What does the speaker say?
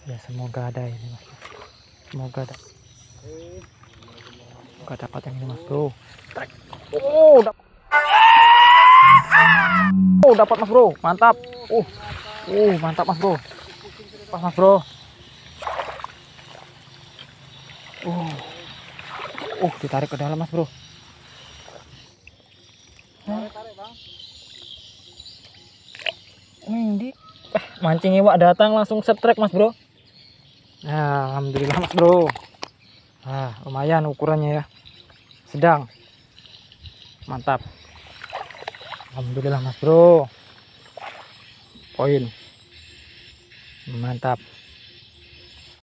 Ya semoga ada ini mas. Semoga dapat yang ini mas bro. Trek. Dapat mas bro, mantap. Mantap mas bro. Pas mas bro. Ditarik ke dalam mas bro. Ini mancing iwak datang langsung setrek mas bro. Nah, alhamdulillah mas bro. Lumayan ukurannya ya, sedang, mantap. Alhamdulillah mas bro, poin, mantap.